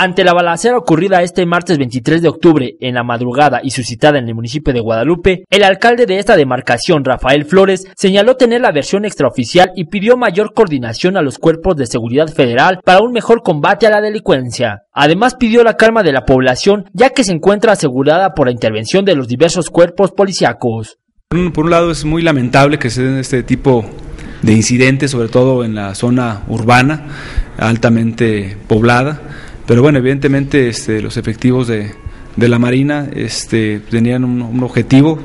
Ante la balacera ocurrida este martes 23 de octubre en la madrugada y suscitada en el municipio de Guadalupe, el alcalde de esta demarcación, Rafael Flores, señaló tener la versión extraoficial y pidió mayor coordinación a los cuerpos de seguridad federal para un mejor combate a la delincuencia. Además pidió la calma de la población, ya que se encuentra asegurada por la intervención de los diversos cuerpos policíacos. Por un lado es muy lamentable que se den este tipo de incidentes, sobre todo en la zona urbana, altamente poblada. Pero bueno, evidentemente los efectivos de la Marina tenían un objetivo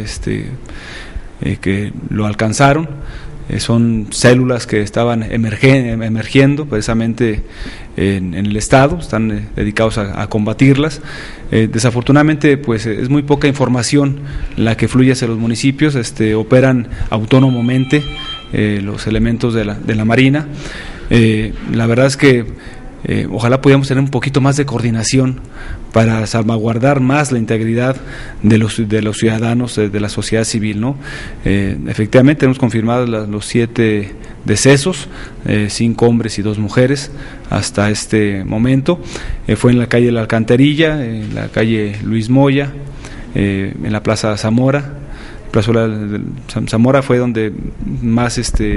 que lo alcanzaron. Son células que estaban emergiendo precisamente en el estado, están dedicados a combatirlas. Desafortunadamente pues es muy poca información la que fluye hacia los municipios, operan autónomamente los elementos de la Marina. La verdad es que ojalá pudiéramos tener un poquito más de coordinación para salvaguardar más la integridad de los ciudadanos, de la sociedad civil, ¿no? Efectivamente tenemos confirmados los 7 decesos, 5 hombres y 2 mujeres hasta este momento. Fue en la calle La Alcantarilla, en la calle Luis Moya, en la Plaza Zamora. Plazuela Zamora fue donde más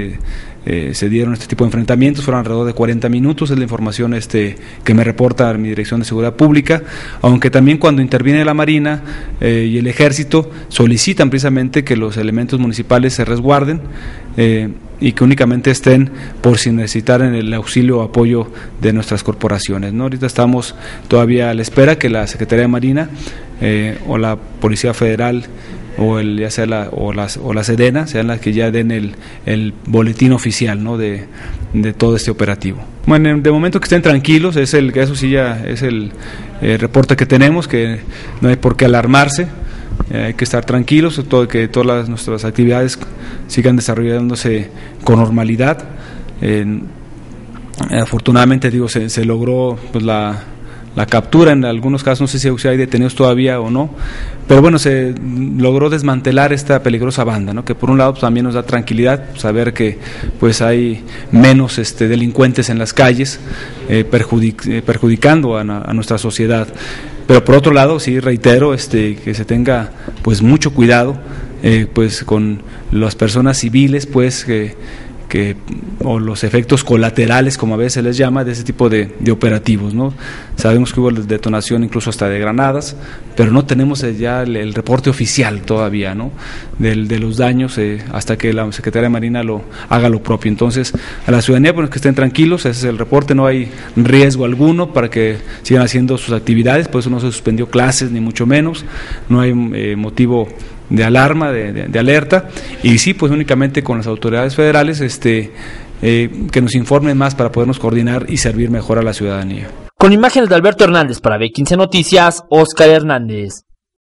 se dieron este tipo de enfrentamientos, fueron alrededor de 40 minutos, es la información que me reporta mi Dirección de Seguridad Pública, aunque también cuando interviene la Marina y el Ejército solicitan precisamente que los elementos municipales se resguarden y que únicamente estén por si necesitaran el auxilio o apoyo de nuestras corporaciones, ¿no? Ahorita estamos todavía a la espera que la Secretaría de Marina o la Policía Federal o ya sea la Sedena sean las que ya den el boletín oficial, ¿no? de todo este operativo. Bueno, de momento que estén tranquilos, eso sí ya es el reporte que tenemos, que no hay por qué alarmarse, hay que estar tranquilos, que todas nuestras actividades sigan desarrollándose con normalidad. Afortunadamente se logró pues la captura, en algunos casos no sé si hay detenidos todavía o no, pero bueno, se logró desmantelar esta peligrosa banda, ¿no? Que por un lado pues, también nos da tranquilidad saber que pues hay menos delincuentes en las calles perjudicando a nuestra sociedad, pero por otro lado sí reitero que se tenga pues mucho cuidado pues con las personas civiles pues o los efectos colaterales, como a veces se les llama, de ese tipo de operativos, ¿no? Sabemos que hubo detonación incluso hasta de granadas, pero no tenemos ya el reporte oficial todavía, ¿no? De los daños hasta que la Secretaría de Marina haga lo propio. Entonces, a la ciudadanía, pues que estén tranquilos, ese es el reporte, no hay riesgo alguno para que sigan haciendo sus actividades, por eso no se suspendió clases, ni mucho menos, no hay motivo de alarma, de alerta, y sí, pues únicamente con las autoridades federales que nos informen más para podernos coordinar y servir mejor a la ciudadanía. Con imágenes de Alberto Hernández para B15 Noticias, Óscar Hernández.